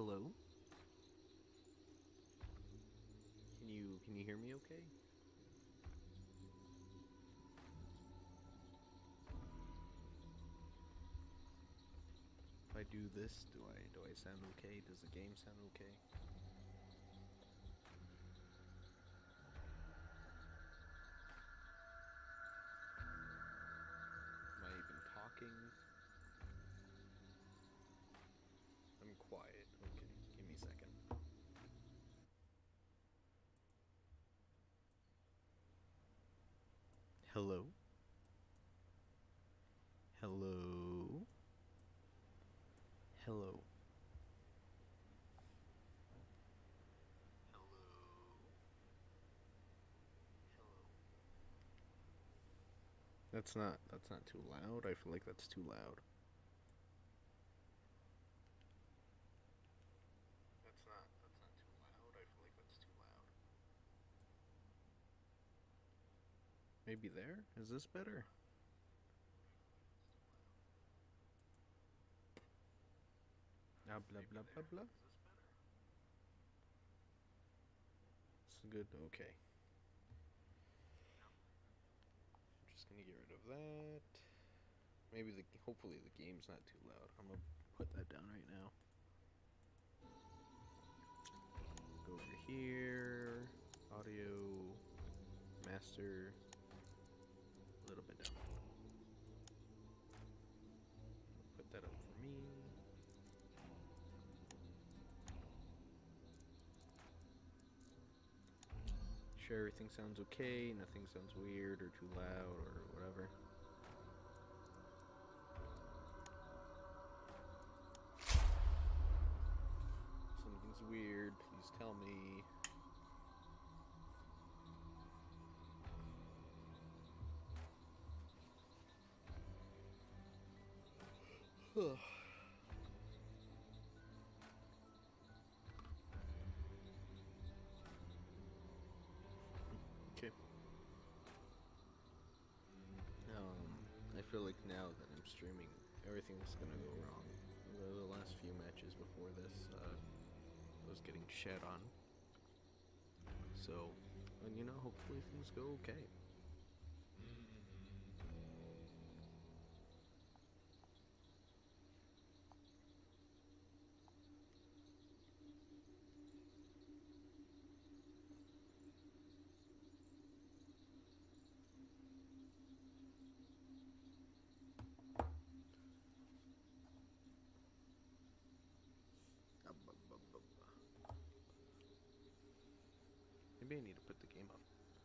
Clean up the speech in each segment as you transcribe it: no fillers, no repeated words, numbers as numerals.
Hello? Can you hear me okay? If I do this, do I sound okay? Does the game sound okay? Am I even talking? I'm quiet. Okay, give me a second. Hello? Hello? Hello? That's not too loud. I feel like that's too loud. That's not too loud. I feel like that's too loud. Maybe there? Is this better? Ah, blah blah blah blah. It's good. Okay. I'm just gonna get rid of that. Hopefully the game's not too loud. I'm gonna put that down right now. Go over here. Audio. Master. A little bit down. Put that up for me. Sure, everything sounds okay. Nothing sounds weird or too loud or whatever. Something's weird. Please tell me. Okay. I feel like now that I'm streaming, everything's gonna go wrong. The last few matches before this, I was getting shed on. So, and hopefully things go okay. Maybe I need to put the game up.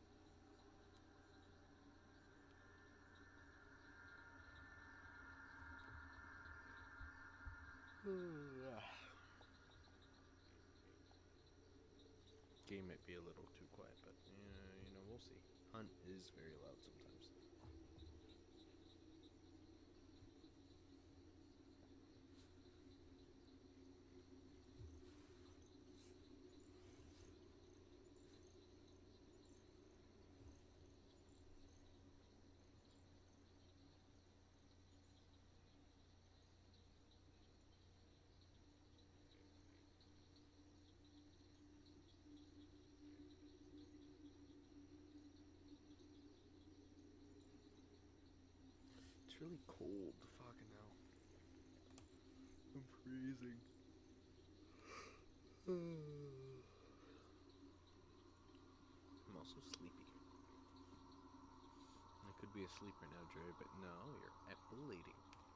Game might be a little too quiet, but we'll see. Hunt is very loud sometimes. It's really cold. Fucking hell. I'm freezing. I'm also sleepy. I could be asleep right now, Jerry, but no, you're epilating.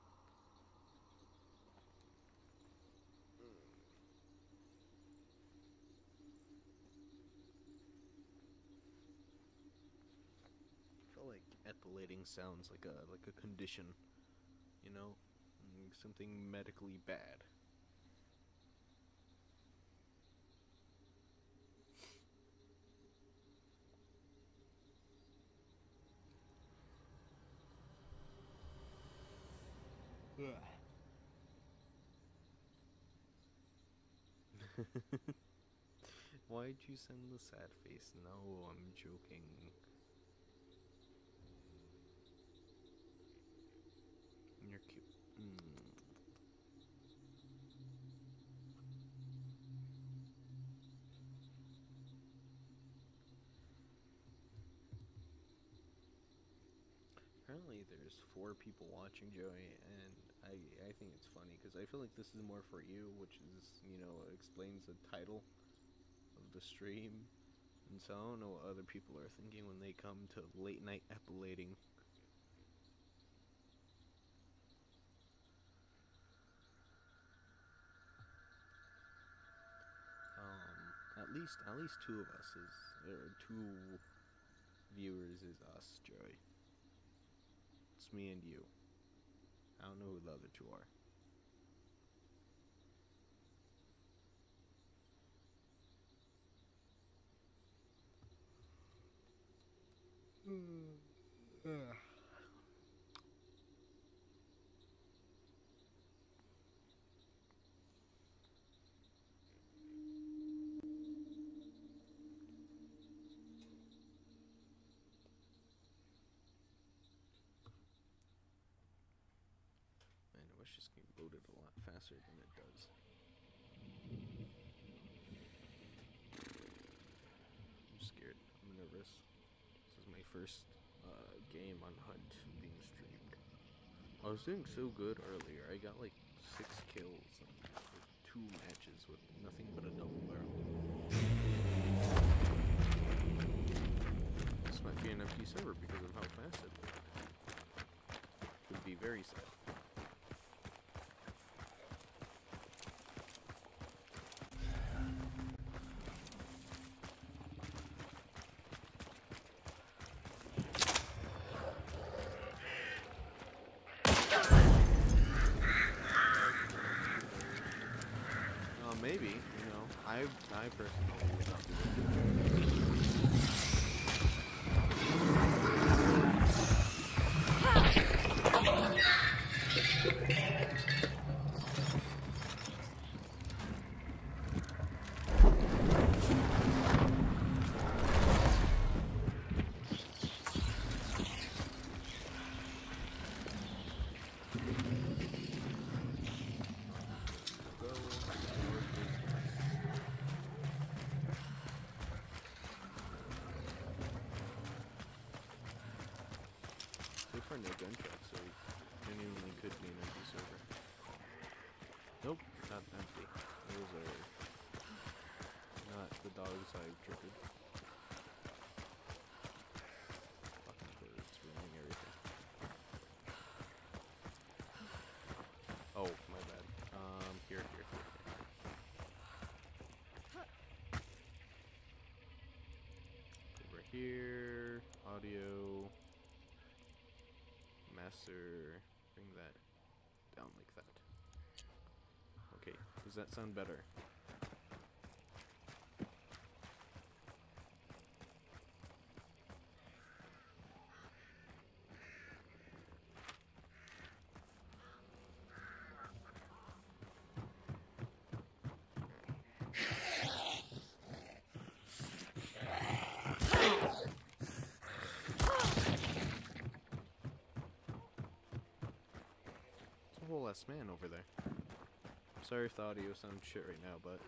I feel like epilating sounds like a condition, like something medically bad. Why'd you send the sad face? No, I'm joking. You're cute. currently there's 4 people watching, Joey, and I think it's funny because I feel like this is more for you, which is, you know, explains the title of the stream. And so I don't know what other people are thinking when they come to late night epilating. At least 2 of us is, or 2 viewers is us, Joey. It's me and you. I don't know who the other 2 are. Man, I wish this game loaded a lot faster than it does. I'm scared. I'm nervous. This is my first game on Hunt being streamed. I was doing so good earlier. I got like 6 kills in 2 matches with nothing but a double barrel. This might be an empty server because of how fast it went. Could be very sad. Maybe, you know, I personally would not do no gunshot, so it genuinely could be an empty server. Nope, not empty. Those are not the dogs I've triggered. Fucking birds ruining everything. Oh, my bad. Here. Over here, audio. Master, bring that down like that. Okay, does that sound better? Whole ass man over there. Sorry if the audio sounds shit right now, but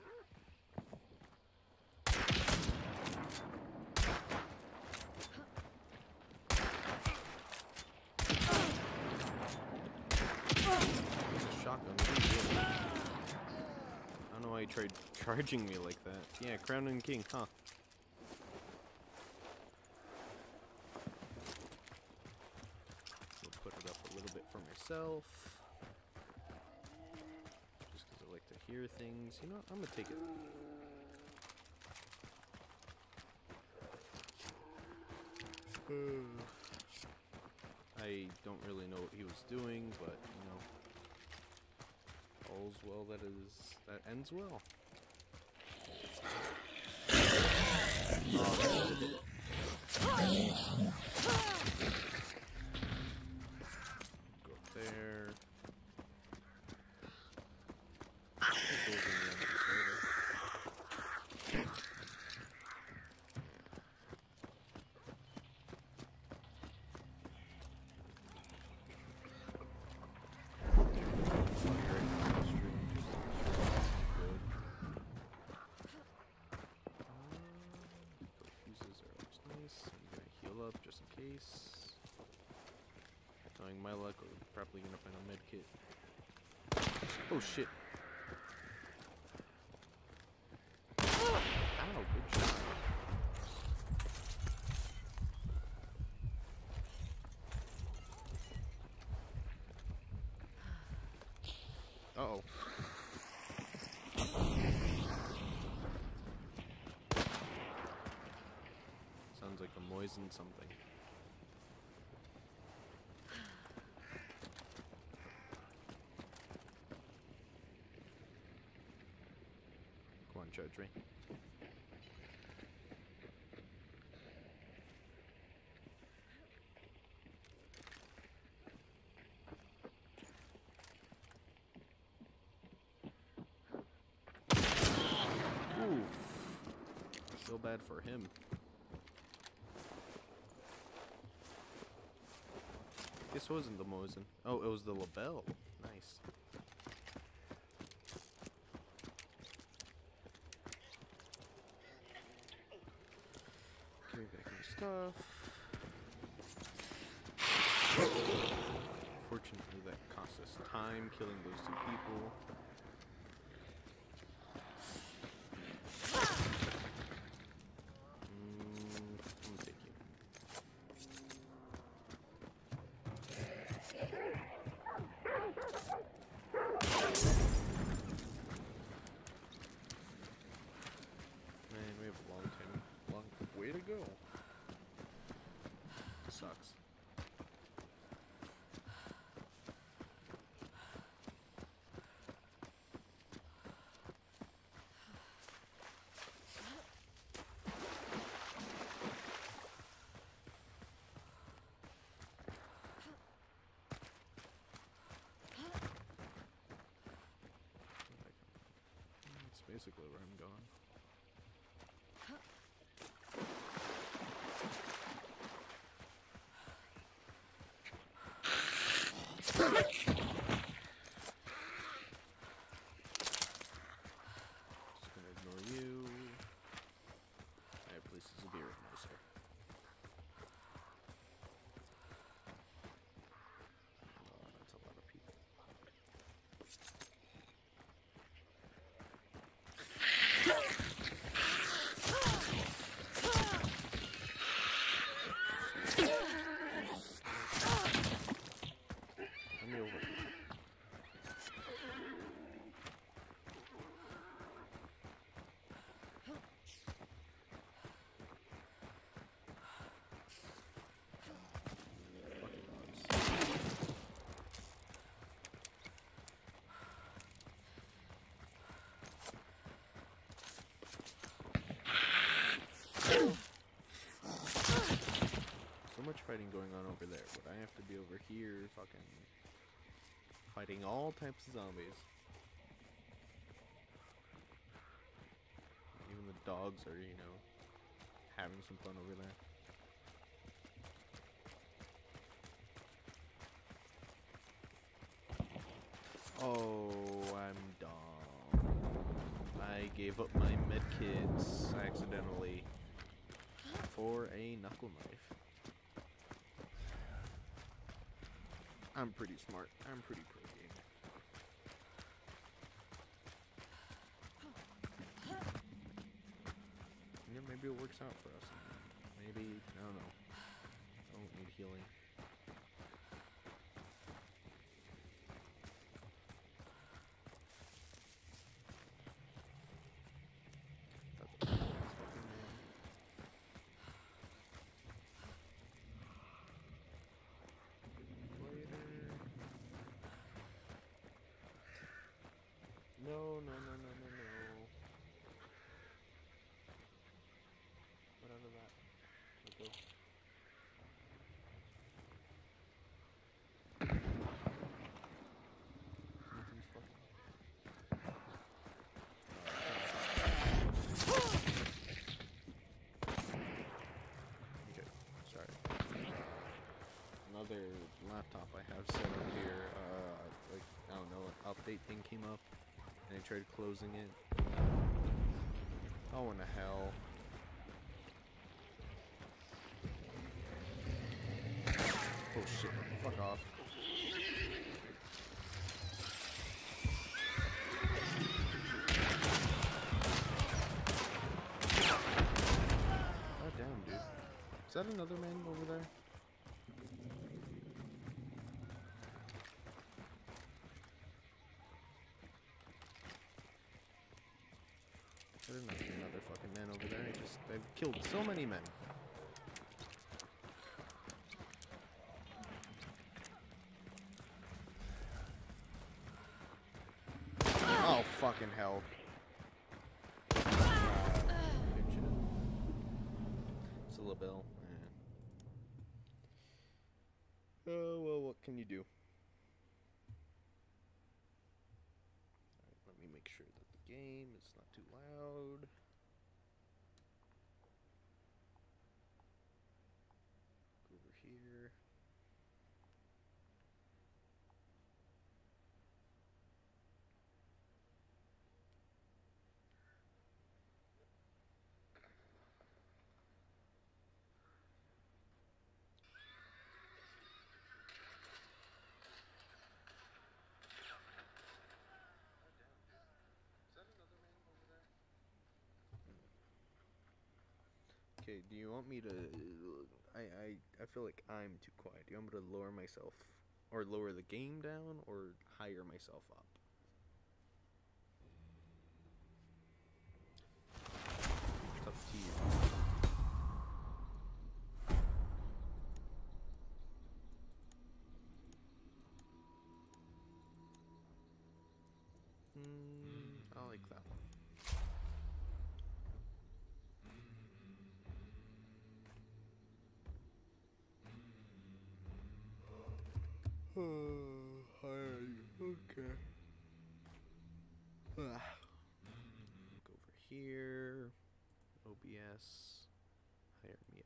shotgun. I don't know why he tried charging me like that. Yeah, Crown and King, huh? We'll put it up a little bit for myself. Hear things. You know what? I'm gonna take it. I don't really know what he was doing, but you know, all's well that ends well. Go up there. Just in case. Knowing my luck, we're probably gonna find a med kit. Oh shit. Ow, good shot. Uh-oh. Sounds like a Moisen something. Come on, charge me. Ooh. Feel bad for him. This wasn't the Mosin. Oh, it was the Lebel. Nice. Okay, back in the stuff. Fortunately, that cost us time killing those two people. I'm taking. Man, we have a long way to go. Sucks. That's basically where I'm going. Just gonna ignore you. I have places to be right now, sir. Oh, that's a lot of people. Let me over. So much fighting going on over there, but I have to be over here fucking fighting all types of zombies. Even the dogs are, you know, having some fun over there. Oh, I'm dumb. I gave up my medkits accidentally for a knuckle knife. I'm pretty smart. I'm pretty pro game. Yeah, maybe it works out for us. Maybe, I don't know. I don't need healing. No. What out of that? Let go. Nothing's fucking. Okay, sorry. Another laptop I have set up here, like, I don't know, an update thing came up. And I tried closing it. Oh, in the hell. Oh shit. Fuck off. God damn, dude. Is that another man over there? There must be another fucking man over there. I've killed so many men. Oh, fucking hell. Good shit. It's a little bell. Oh, well, what can you do? Alright, let me make sure that the game is not too loud. Go over here. Okay, do you want me to... I feel like I'm too quiet. Do you want me to lower myself, or lower the game down, or higher myself up? It's up to you. I like that one. Oh, okay. Go over here. OBS. Hire me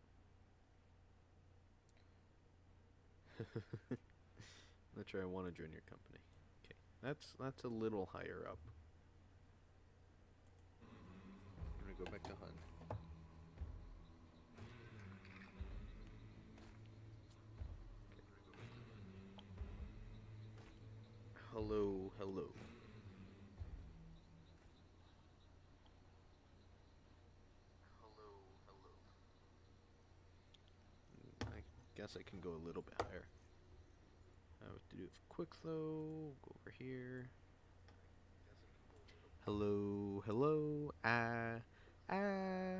up. Not sure I want to join your company. Okay, that's a little higher up. I'm gonna go back to hunt. Hello, hello. Hello, hello. I guess I can go a little bit higher. I have to do it quick though. Go over here. Hello, hello. Hello, hello.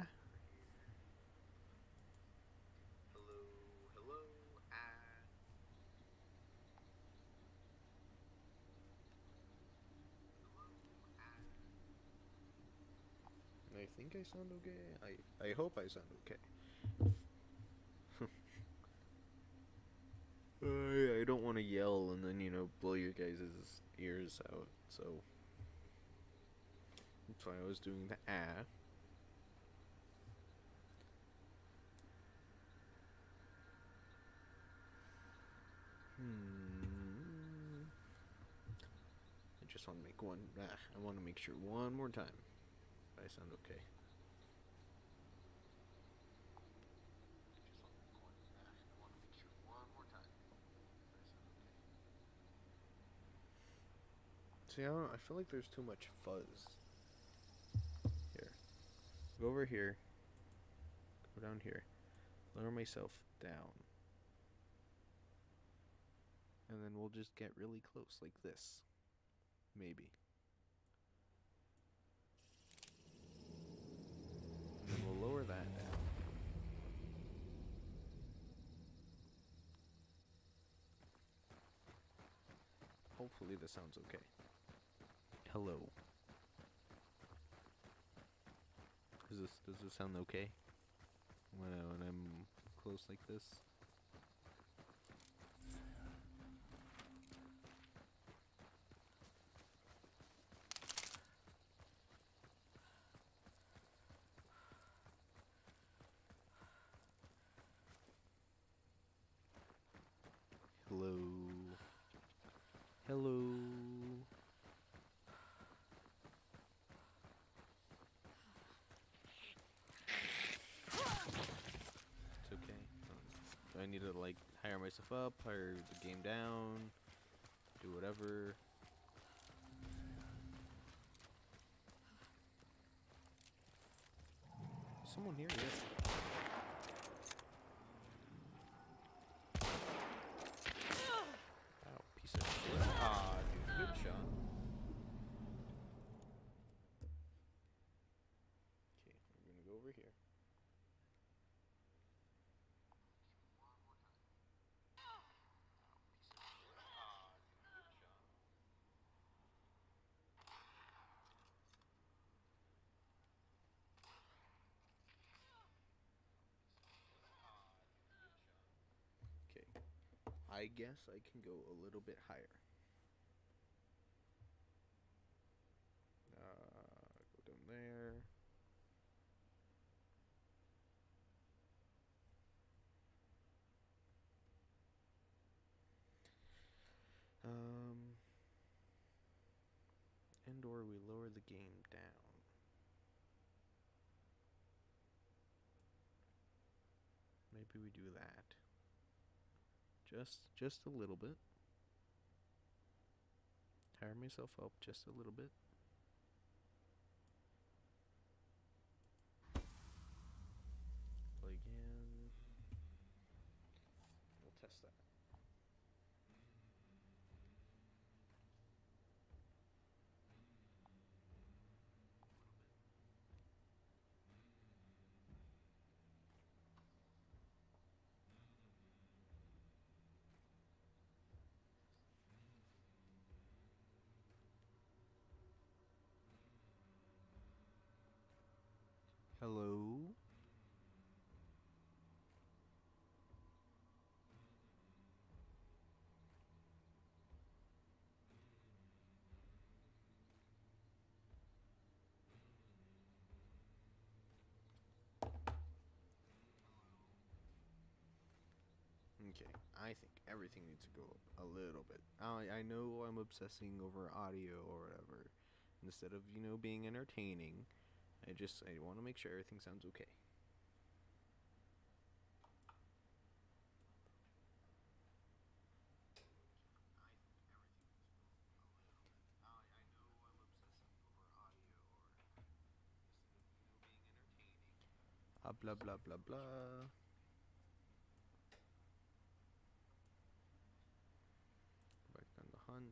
I think I sound okay. I hope I sound okay. I don't want to yell and then, blow your guys' ears out, so that's why I was doing the I just want to make one. I want to make sure one more time I sound okay. See, I feel like there's too much fuzz. Here. Go over here. Go down here. Lower myself down. And then we'll just get really close, like this. Maybe. And then we'll lower that down. Hopefully this sounds okay. Hello. Does this sound okay? When I'm close like this? Hello. Hello. It's okay. I need to like hire myself up, hire the game down, do whatever. Is someone here? Yes. Ow, piece of shit. Ah, dude, good shot. Okay, we're gonna go over here. Okay, I guess I can go a little bit higher. Go down there. And or we lower the game down. Maybe we do that. Just a little bit. Tire myself up just a little bit. Play again. We'll test that. Hello? Okay, I think everything needs to go up a little bit. I know I'm obsessing over audio or whatever. Instead of, being entertaining, I want to make sure everything sounds okay. Blah blah blah blah. Back on the hunt.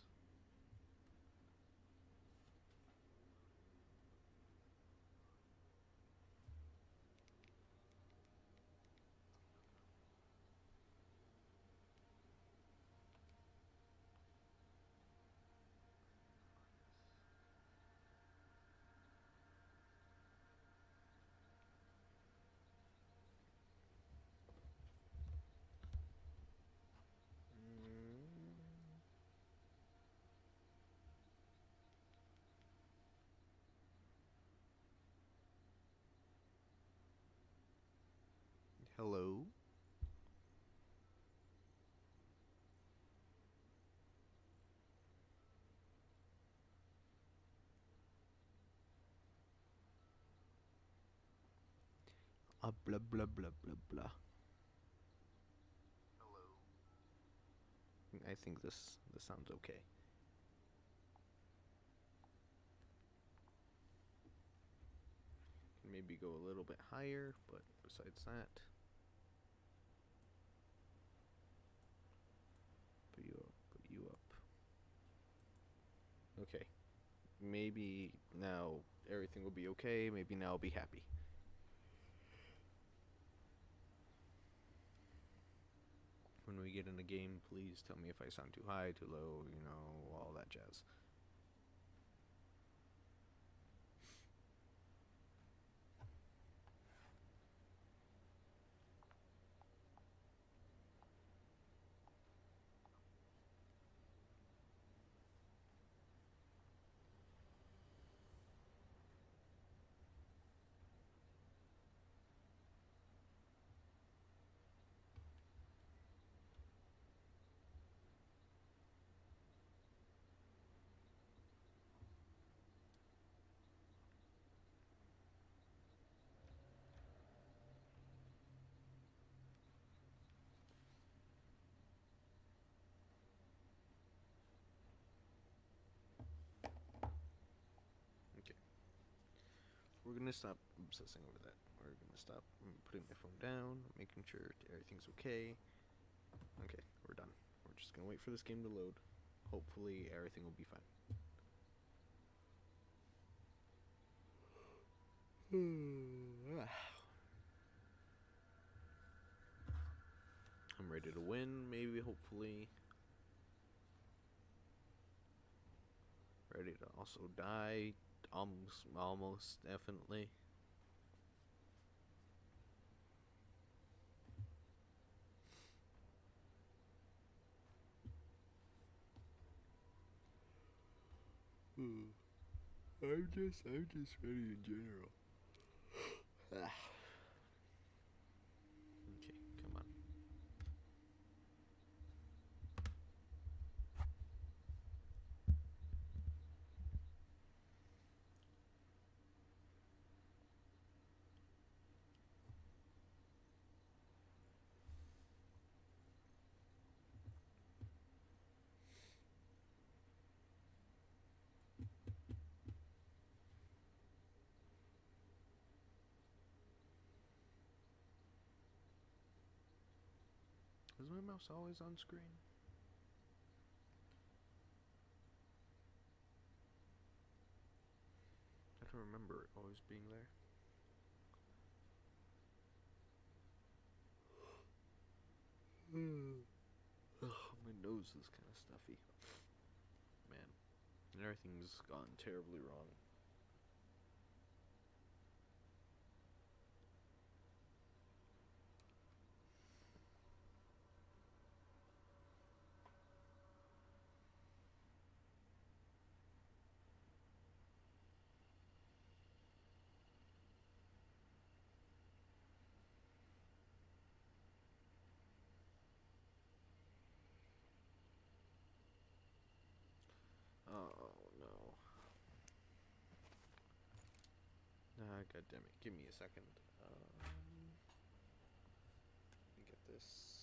Hello? Blah blah blah blah blah. Hello? I think this sounds okay. Maybe go a little bit higher, but besides that, put you up. Okay. Maybe now everything will be okay. Maybe now I'll be happy. When we get in the game, please tell me if I sound too high, too low, all that jazz. we're gonna stop obsessing over that. We're gonna stop putting my phone down, making sure everything's okay. Okay, we're done. We're just gonna wait for this game to load. Hopefully everything will be fine. I'm ready to win, maybe, hopefully. Ready to also die, almost, definitely. I'm just ready in general. Okay, come on. Is my mouse always on screen? I don't remember it always being there. Ugh, my nose is kind of stuffy. Man, everything's gone terribly wrong. Oh no. God damn it. Give me a second. Let me get this.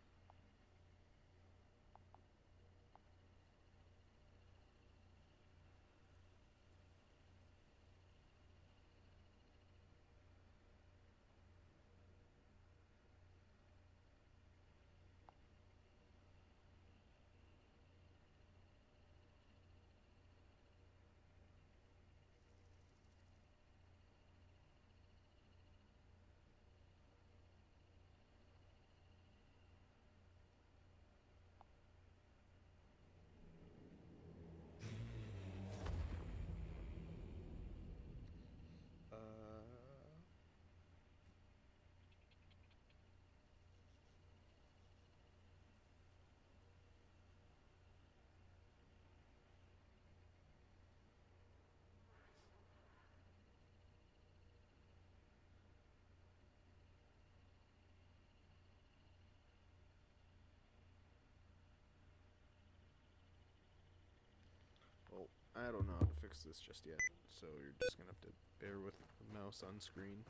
Well, I don't know how to fix this just yet, so you're just gonna have to bear with the mouse on screen.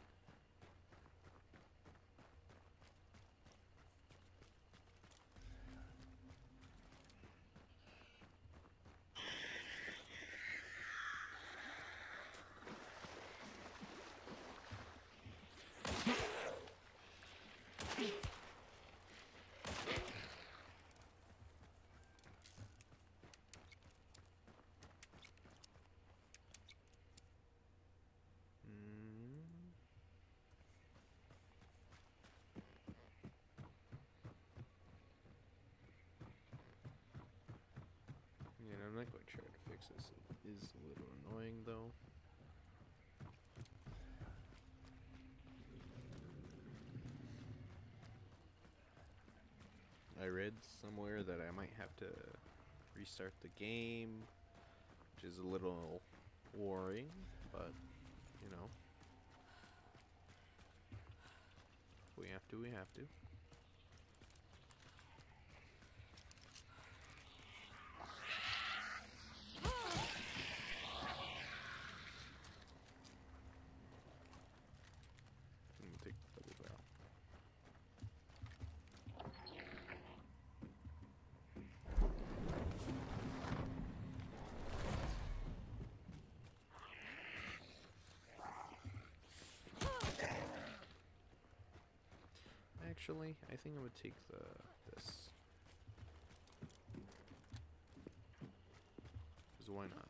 Yeah, I'm not quite sure how to fix this. It is a little annoying, though. I read somewhere that I might have to restart the game, which is a little worrying, but, you know. If we have to, we have to. I'm gonna take the double barrel. actually. I think I would take this. Because why not?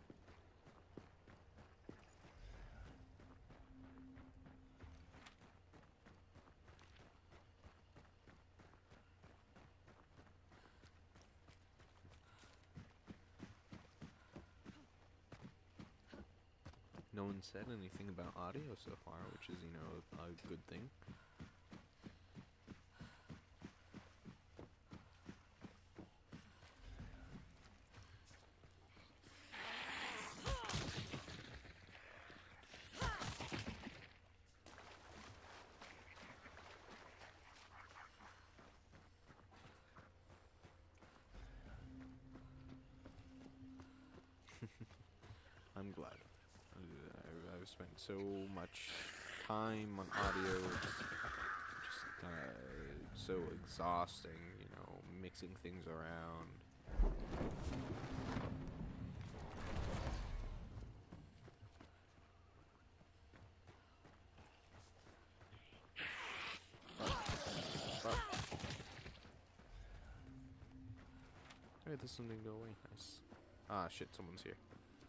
No one said anything about audio so far, which is, you know, a good thing. I'm glad. I've spent so much time on audio. It's just so exhausting, you know, mixing things around. Alright, this one didn't go away. Nice. Ah, shit, someone's here.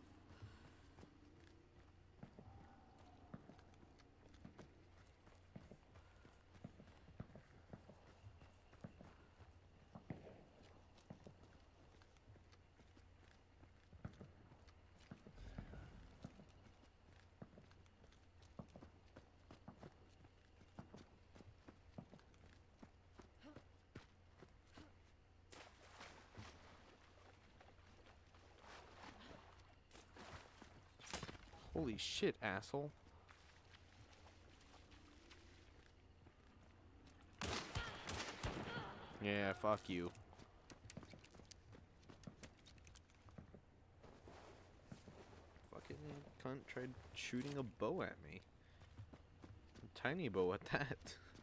Holy shit, asshole. Yeah, fuck you. Fucking cunt tried shooting a bow at me. A tiny bow at that.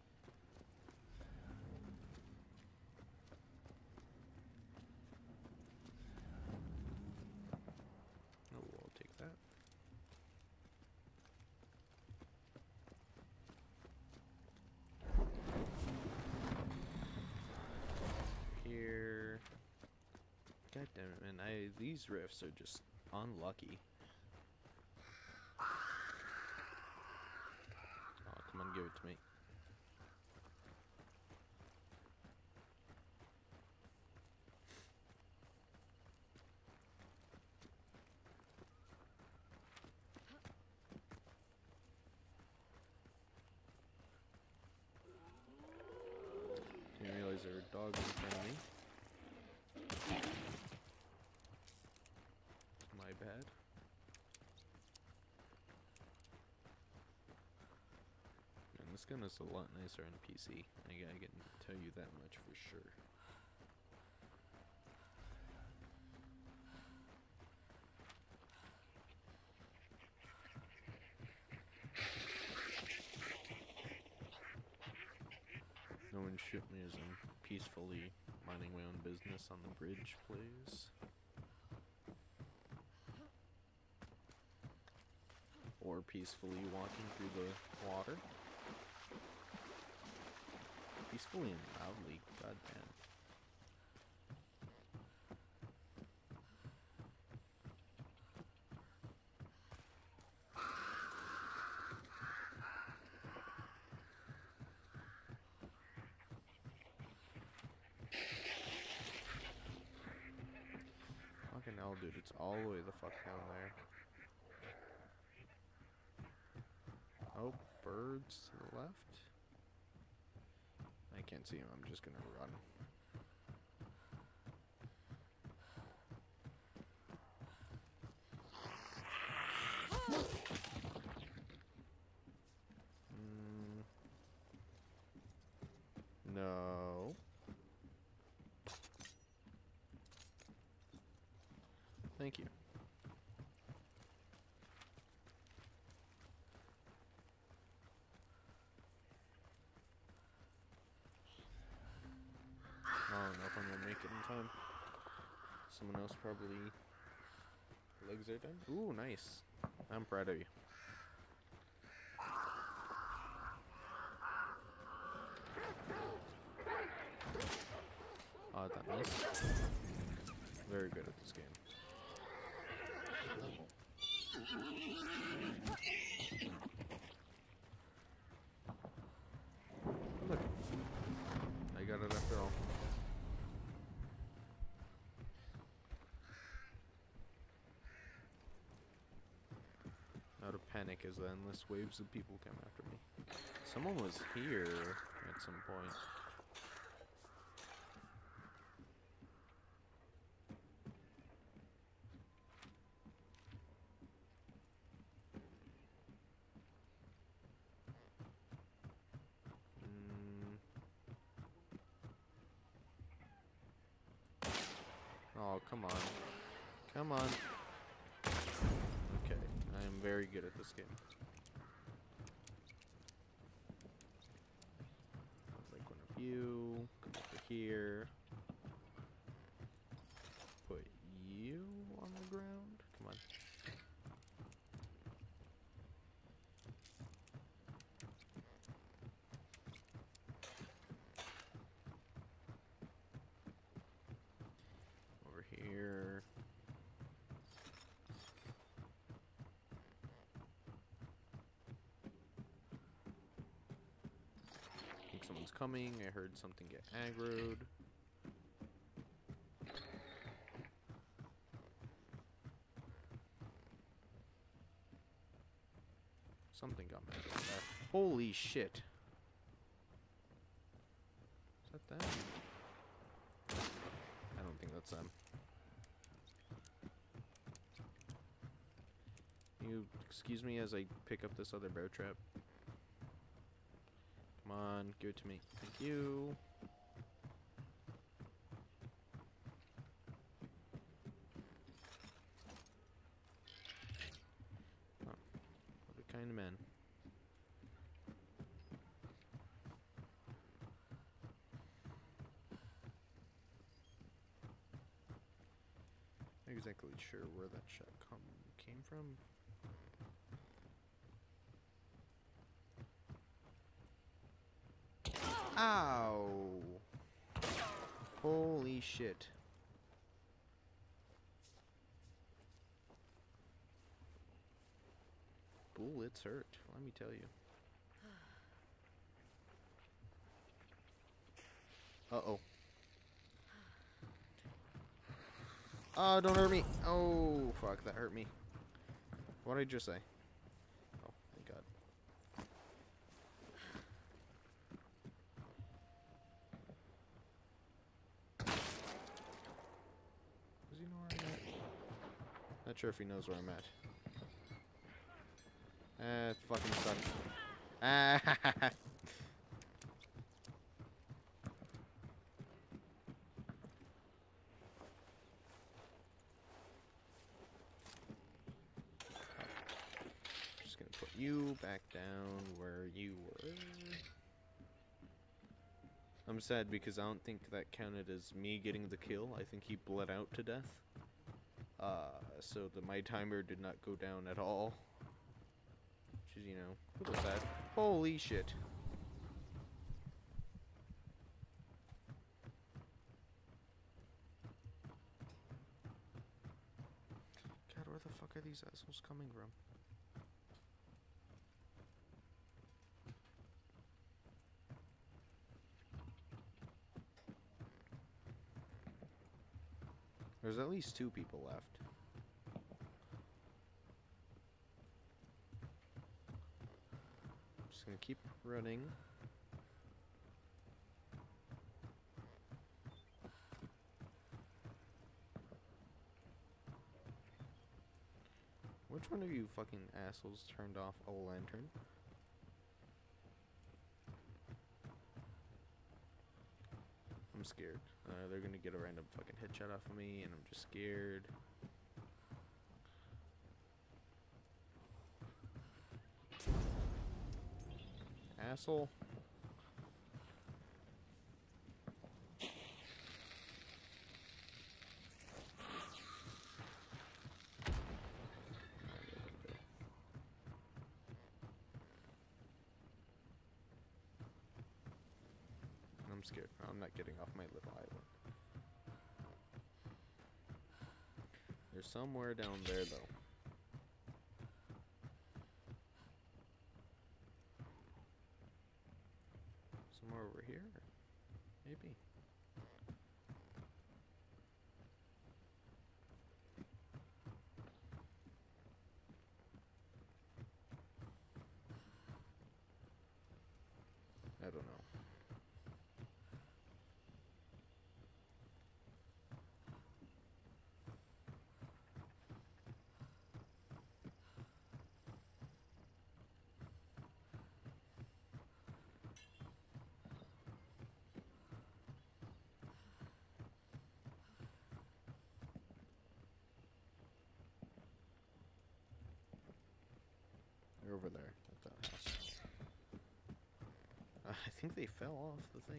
Oh, I'll take that. Here. God damn it, man. These rifts are just unlucky. Oh, come on, give it to me. Didn't realize there were dogs in front of me. My bad. Man, this gun is a lot nicer on PC. I can tell you that much for sure. No one shoot me as I'm peacefully minding my own business on the bridge, please. Or peacefully walking through the water. Peacefully and loudly, goddamn. Fucking hell, dude, it's all the way the fuck down there. Oh, birds to the left. I can't see him, I'm just gonna run. No. Thank you. I don't know if I'm gonna make it in time. Someone else probably legs are done. Ooh, nice. I'm proud of you. Oh, that missed. Very good at this game. Look, I got it after all. Now to panic as the endless waves of people come after me. Someone was here at some point. Oh, come on. Come on. Okay, I am very good at this game. Sounds like one of you. Come over here. Put you on the ground. Come on. Over here. I think someone's coming. I heard something get aggroed. Something got mad at that. Holy shit. Is that them? I don't think that's them. You excuse me as I pick up this other bear trap. Come on, give it to me. Thank you. Oh, what a kind man. Not exactly sure where that shot came from. Ow! Holy shit. Bullets hurt, let me tell you. Uh-oh. Oh, don't hurt me. Oh, fuck, that hurt me. What did I just say? Oh, thank God. Does he know where I'm at? Not sure if he knows where I'm at. It fucking sucks. Ah, just gonna put you back down where you were. I'm sad because I don't think that counted as me getting the kill. I think he bled out to death. So that my timer did not go down at all. Which is, you know, a little sad. Holy shit. God, where the fuck are these assholes coming from? There's at least 2 people left. I'm just gonna keep running. Which one of you fucking assholes turned off a lantern? I'm scared. They're gonna get a random fucking headshot off of me, and I'm just scared. Asshole. I'm scared. I'm not getting off my little island. There's somewhere down there, though. Somewhere over here? Maybe. I don't know. They're over there at that house. I think they fell off the thing.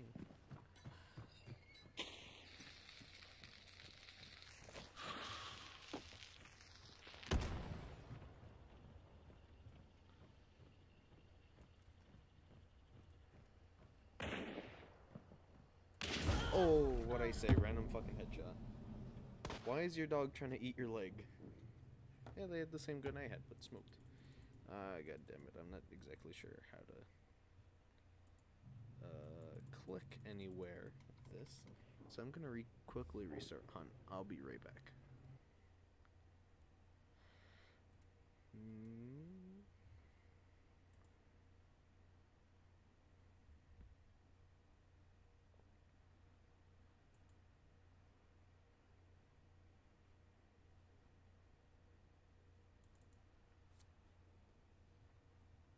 Oh, what I say, random fucking headshot. Why is your dog trying to eat your leg? Yeah, they had the same gun I had, but smoked. God damn it, I'm not exactly sure how to click anywhere with this. So I'm gonna quickly restart hunt. I'll be right back.